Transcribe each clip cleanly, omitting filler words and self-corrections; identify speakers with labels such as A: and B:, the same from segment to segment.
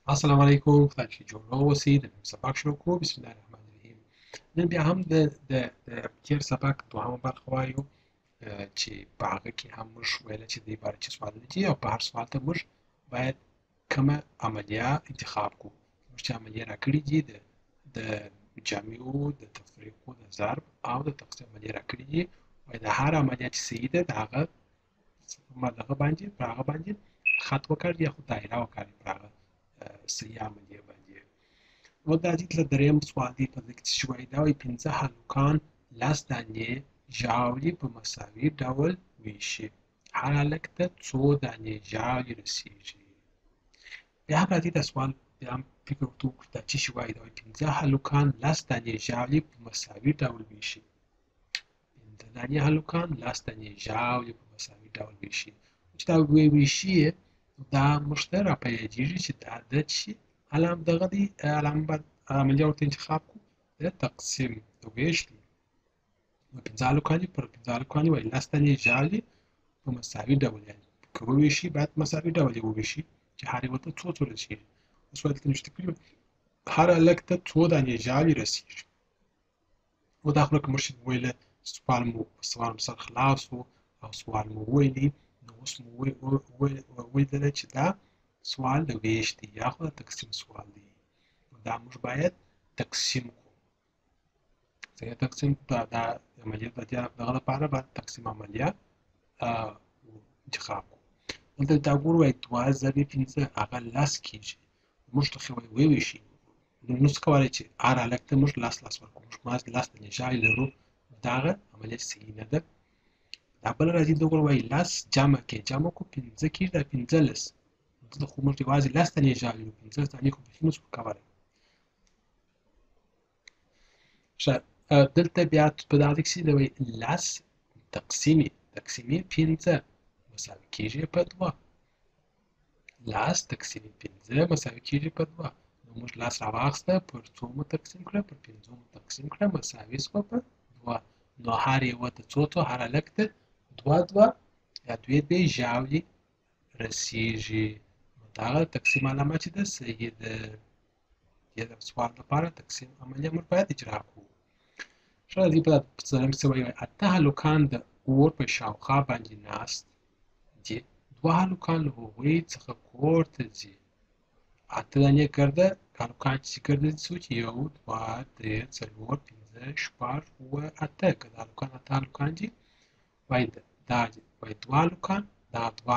A: السلام علیکم خدای چې جوړ اوسئ د نن سبق شروع کوو بسم الله الرحمن الرحیم نن بیا هم د تیر سبق دوهمه برخه وایو چې په هغه کې هم موږ ویل چې د عبارت چې سوالونه دي او په هر سوال ته موږ باید کومه عملیه انتخاب کړو موږ چې عملیه راکړي دي د جمعو د تفریقو د ضرب او د تقسیم عملیه راکړي دي وایي د هر عملیه چې صحیح ده د هغه دغه باندې پر هغه باندې خط وکاږي یا خو دایره وکاږي پر هغه صحیح عملیه باندې و دا دید لە درێم سوادی پەرزێکتیشوایی داوای پێنجە هەلوکان لاستانیێ ژاولی بە مەساوی داول ویشی حالەکتە چۆ دانێ ژاولی رەسیژی بیا هەبراتی دەسوال بیام فکرتو کردا چیشی وای داوای پێنجە هەلوکان لاستانیێ ژاولی بە مەساوی داول ویشی پێنجە دانێ هەلوکان لاستانیێ ژاولی بە مەساوی داول ویشی چ دا ویشیە دا مشته راپیدېږي چې دا د چی علامه دغه دی علامه باید عملیه ورته انتخاب کړو د تقسیم د ویش دی نو پنځه هلکان دي پر پنځه هلکان وایي لس دانې ژاولې په مساوي ډول یعنې که وویشي باید مساوي ډول یې وویشي چې هر یوه ته څو څو رسېږي اوس باید دلته نشته کړي هر هلک ته څو دانې ژاولې رسېږي و دا خو لکه موږ چې وویله سوال مو سر خلاص و او سوال مو وویلي نو اوس مو ولیدله چې دا سوال د ویش دی یا خو د تقسیم سوال دی نو دا موږ باید تقسیم کړو څنګه تقسیم دا عملیه د دغه لپاره باید تقسیم عملیه انتخاب کړو دلته دا ګورو وایي دوه ضربې پنځه هغه لس کېږي موږ ته خو وویشي نو څه کولی چې هر هلک ته موږ لس ورکړو موږ ماز لس دانې ژاولې لرو دغه عملیه صحیح نه ده دا بله راځي دلته ګورو وایي لس جمع کې جمع کړو پنځه کېږي دا پنځلس دلته خو موږ یوازې لس دانې ژاولې لرو پنځلس دانې خو بیخي نشو کولی ښه دلته بیا په دغه کې د وایي لس تقسیمې پنځه مساوي کېږي په دوه لس تقسیمې پنځه مساوي کېږي په دوه نو موږ لس راواخیسته پر څو مو تقسیم کړه پر پنځو مو تقسیم کړه مساوي شوه په دوه نو هر یوه ته څو څو هر هلک ته دوه یا دوې ژاولې رسیږي نو دغه تقسیم علامه چې ده صحیح ده د سوال لپاره تقسیم عملیه موږ باید اجرا کړو ښه راځي په څلورم کې څه وایي اته هلکان د اور په شاوخوا باندې ناست دي دوه هلکان له هغوی څخه کور ته ځي اته دانې ګرده هلکان چې ګرده څو چې یو دوه درې څلور پنځه شپږ اووه اته که د هلکان اته هلکان دي وایي دا دي وایي دوه هلکان دغه دوه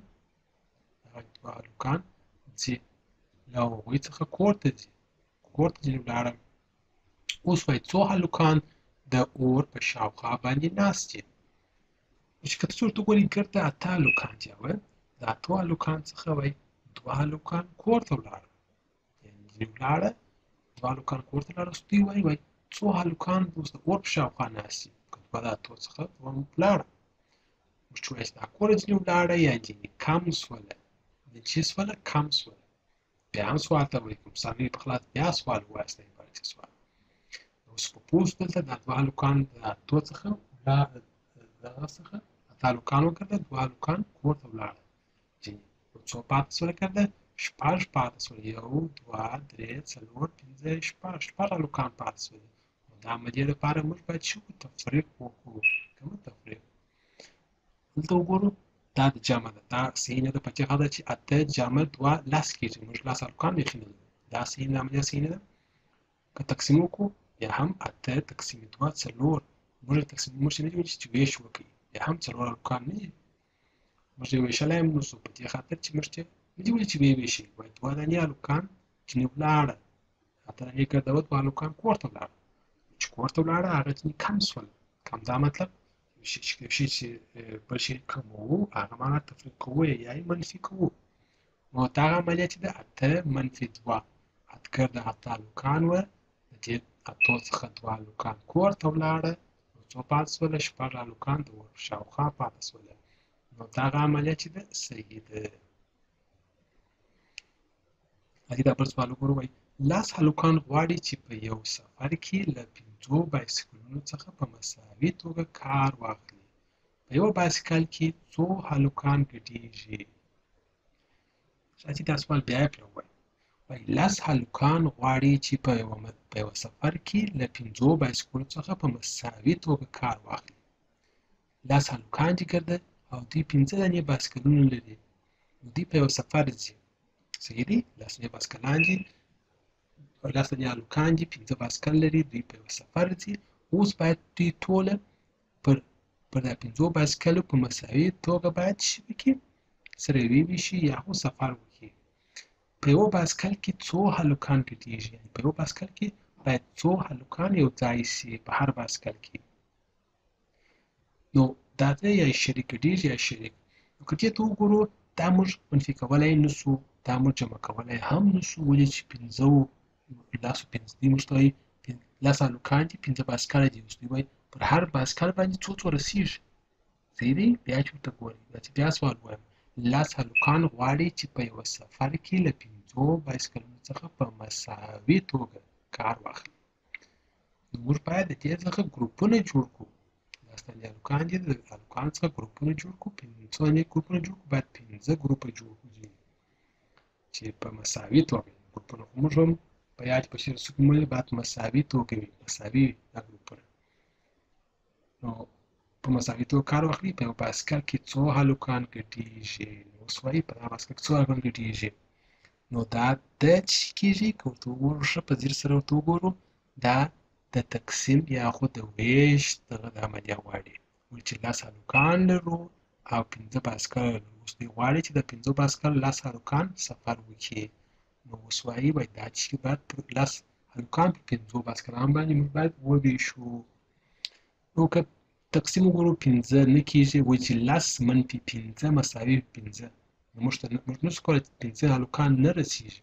A: هلکان ځي له هغوی څخه کور ته ځي ځینې ولاړل اوس وایي څو هلکان د اور په شاوخوا باندې ناست دي چې که تاسو ورته وګورئ ګرده اته هلکان دي د اتو هلکان څخه وایي دوه هلکان کور ته ولاړل یعنې ځینې ولاړه دوه هلکان کور ته ولاړل دوی وایي څو هلکان اوس د اور په شاوخوا ناست دي که دوه د اتو څخه دوه ولاړه موږ چې وایي چې دا کوره ځینې ولاړه یا ځینې کم شوله چې شوله کم شوله بیا هم سوال ته وایي که مساوي په خلاص بیا سوال ووایاست د عبارتي سوال اوس په پوه شو دلته دا دوه هلکان د اتو څخه دغه څخه اته هلکان وکړه دوه هلکان کور ته ولاړه ځینې څو پاتې شوله کړه شپږ پاتې شوله یو دوه درې څلور پنځه شپږ هلکان پاتې شوله نو د عملیې لپاره موږ باید څه وکړو تفریق وکړو کومه تفریق دلته وګورو دا د جمع ده دا صحیح نه ده په هغه ده چې اته جمع دوه لس کېږي موږ لس هلکان بیخي نه لرو دا صحیح نه عملیه صحیح نه ده که تقسیم وکړو بیا هم اته تقسیم دوه څلور موږ نه دي ویلي چې ویش وکړي بیا هم څلور هلکان نه دي موږ یې ویشلی هم نشو په دې خاطر چې موږ نه دي ویلي چې ویې ویشي وایي دوه دانې هلکان ځینې ولاړه اته دانې ګرځوه دوه هلکان کور ته ولاړه چې کور ته ولاړه هغه ځینې کم شول کم دا مطلب یو شي چې بل شي کموو هغه معنا تفریق کوو یا یې منفي کوو نو دغه عملیه چې ده اته منفي دوه ګرده اته هلکان وه د دې اتو څخه دوه هلکان کور ته ولاړه نو څو پاتې شوله شپږ هلکان د اور شاوخوا پاتې شوله نو دغه عملیه چې ده صحیح ده راځئ دا بل سوال وګورو وایي لس هلکان غواړي چې په یو سفر کې له پنځو بایسکلونو څخه په مساوي توګه کار واخلي په یوه بایسکل کې څو هلکان ګډیږي راځئ دا سوال بیا یې پرې ووایو 10 هلکان غواړي چې په یوه سفر کې له 5 بایسکلونو څخه په مساوي توګه کار واخلي. 10 هلکان دي ګرده او دوی 5 دانې بایسکلونه لري. نو دوی په یو سفر ځي. صحیح دی؟ 10 دانې بایسکلان دي، 10 دانې هلکان دي، 5 بایسکل لري، دوی په یو سفر ځي. اوس باید دوی ټوله پر دا 5 بایسکلو په مساوي توګه باید څه وکړي؟ سره وویشي یا خو سفر وکړي. په یوه بایسکل کې څو هلکان ګډېږي؟ یعنې په یوه بایسکل کې باید څو هلکان یو ځای سي په هر بایسکل کې. نو دا دی یا شریک ګډېږي یا شریک. نو که دې ته وګورو دا موږ منفي کولی نه سو، دا موږ جمع کولی هم نه سو. ولې چې 10 موږ ته وایي 10 هلکان دي، 5 بایسکله دي. اوس دوی وایي پر هر بایسکل باندې څو رسېږي. صحیح دی؟ بیا چې ورته ګورئ، دا چې بیا سوال وایم 10 هلکان غواړي چې په یوه سفر کې له 5 بایسکلونو څخه په مساوي توګه کار واخلي. نو موږ باید د دې څخه ګروپونه جوړ کړو. 10 دانې هلکان دي، د هلکانو څخه ګروپونه جوړ کړو. 5 دانې ګروپونه جوړ کړو، باید 5 ګروپه جوړ کړو چې په مساوي توګه. ګروپونه خو موږ هم په یاد په شعر کې ویلي باید مساوي توګه وي، مساوي دا ګروپونه. نو په مساوي توګه کار واخلي. په یو بایسکل کې څو هلکان ګډېږي؟ نو اوس وایي په دغه بایسکل کې څو هلکان ګډېږي. نو دا د څه کېږي؟ که ورته وګورو ښه په ځیر سره ورته وګورو، دا د تقسیم یا خو د ویش دغه د عملیه غواړي. وایي چې 10 هلکان لرو او 5 بایسکله لرو. اوس دوی غواړي چې د 5 بایسکل 10 هلکان سفر وکړي. نو اوس وایي دا چې باید پر 10 هلکان په 5 بایسکلانو باندې موږ باید وویشو. نو که تقسیم وګورو 5 نه کېږي. وایي چې 10 منفي 5 مساوي 5. نو موږ نشو کولی 5 هلکان نه رسېږي.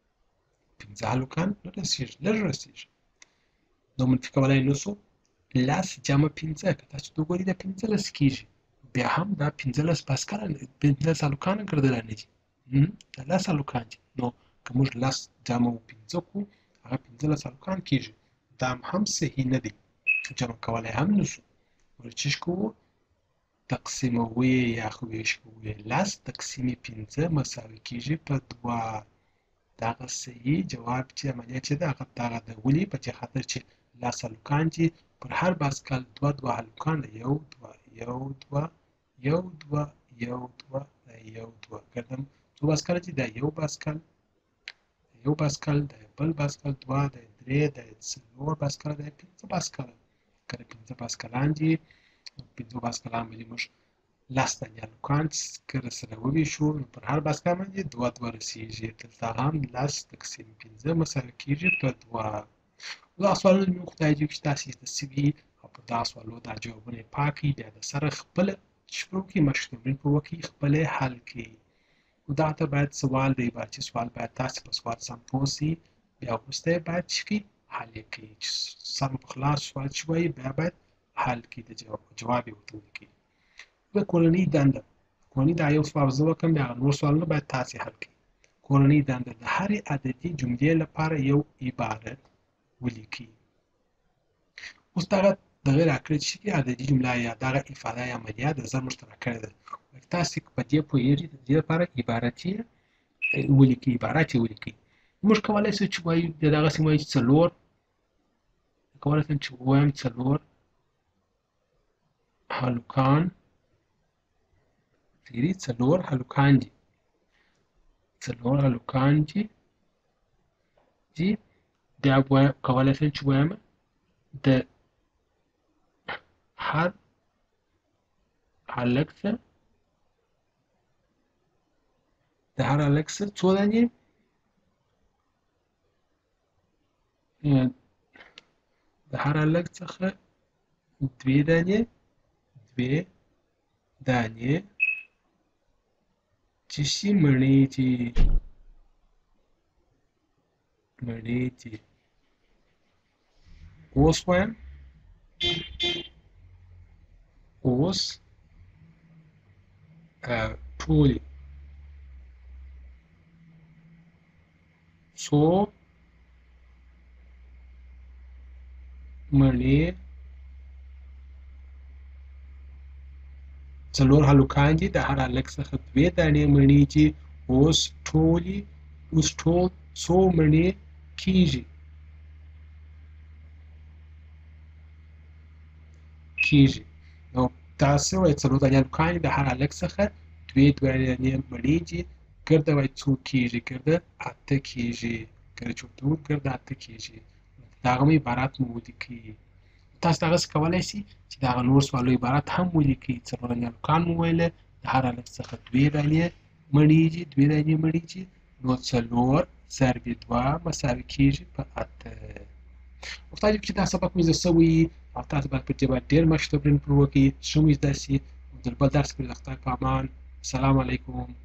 A: 5 هلکان نه رسېږي، لږ رسېږي. نو منفي کولی نه سو. 10 جمع 5 که تاسو ته وګورئ دا 15 کېږي. بیا هم دا 15 بایسکله 15 هلکان ګرځېدلی دي. دا 10 هلکان دي. نو که موږ 10 جمع 15 کړو هغه 15 هلکان کېږي. دا هم صحیح نه دی، جمع کولی هم نه سو. ولې چې کوو؟ تقسیموي یا خو ویش کوو. 10 تقسیم 15 مساوي کېږي په 2. دغه صحیح جواب چې عملیه چې ده هغه دغه ده. ولې؟ په دې خاطر چې 10 هلکان دي، پر هر بایسکل 2 هلکان ده. 1 2 1 2 1 2 1 2 1 2 ګردم څو بایسکله دي؟ دا یو بایسکل، یو بایسکل، دا بل بایسکل 2، دا 3، دا 4 بایسکله، دا 5 بایسکله. که د 5 بایسکلان دي، 5 بایسکلان باندې موږ 10 دانې هلکان که سره وویشو نو پر هر بایسکل باندې 2 رسېږي. دلته هم 10 تقسیم 15 مساوي کېږي په 2. دغه سوالونه مې خدای دې چې تاسې زده سوي او په دغه سوالونو دا جوابونه یې پاک کړئ. بیا د سره خپله شروع کړئ، مشق تمرین پرې وکړئ، خپله یې حل کړئ. نو دغه ته باید سوال دی، چې سوال باید تاسې په سوال سم پوه سئ. بیا وروسته یې باید څه کړئ؟ حل یې کړئ. چې سم په خلاص سوال چې وایي بیا باید حل کړئ، د جواب یې ورته ولیکئ. د کورنۍ دنده، کورنۍ دا یو سوال زه وکړم، بیا هغه نور سوالونه باید تاسې حل کړئ. کورنۍ دنده د هرې عددي جملې لپاره یو عبارت ولیکئ. اوس دغه راکړی چې عددي جمله یا دغه افاده یا عملیه د ضرب موږ ته راکړې ده. تاسې په دې پوهېږئ د دې لپاره عبارت یې ولیکئ. موږ کولی شو چې وایو دغسې وایو چې 4، کولی شم چې ووایم 4 هلکان، 4 هلکان دي، 4 هلکان دي. بیا کولی شم چې ووایم د هر هلک څه څو دانې؟ د هر هلک څخه 2 دانې چې شي مڼې دي. اوس وایم اوس ټولې څو مڼې 4 هلکان دي، د هر هلک څخه 2 دانې مڼې دي. اوس ټولې اوس ټول څو مڼې کیږي نو تاسو وایي څلور دانې هلکان د هر هلک څخه دوې دانې مڼې دي ګرده وایي څو کیږي ګرده اته کیږي ګرده چې ورته ووایو ګرده اته کیږي د هغه عبارت مو ولیکئ تاسو دغسې کولی شئ چې د هغه نور سوالو عبارت هم ولیکئ څلور دانې هلکان مو ویله د هر هلک څخه دوې دانې مڼې دي نو څلور ضربې دوه مساوي کیږي په اته محتاج چې دا سبق مو زده سوی او تاسو باید په دې باندې ډېر مشق تمرین پرې وکړئ ښه مو زده سي د بل درس پورې د خدای په امان السلام علیکم